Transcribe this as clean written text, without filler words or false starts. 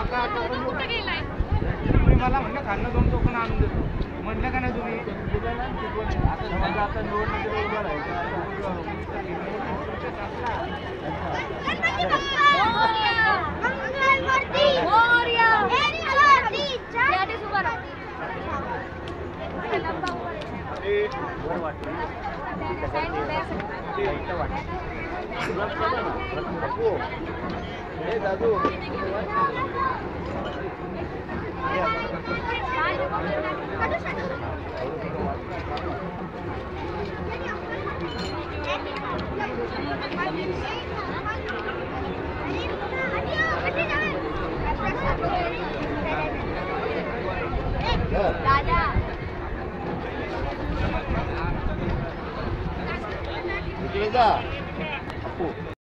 तुम्ही मला म्हणलं खाणं 2 टोकन आणून देतो म्हटलं का नाही तुम्ही आता समजा आता निवडणुकीला उभं राहायचं दादू दादा